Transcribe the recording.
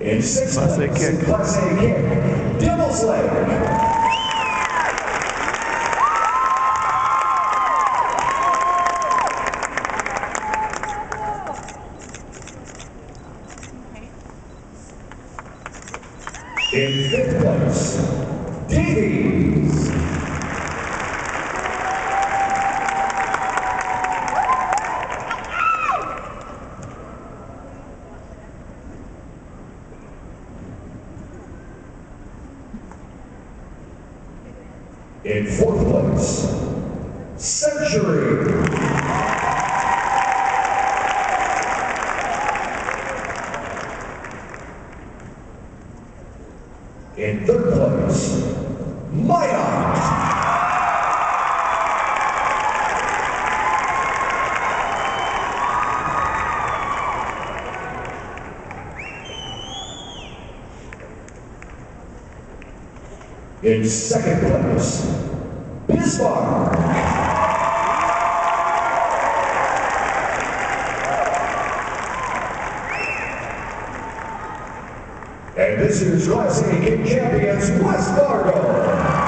In sixth Class A place, kick. Class A kick, Devil's Leg. In fifth place, Davies. In fourth place, Century. In third place, Maya. In second place, Bismarck. And this year's Class A Kick champions, West Fargo.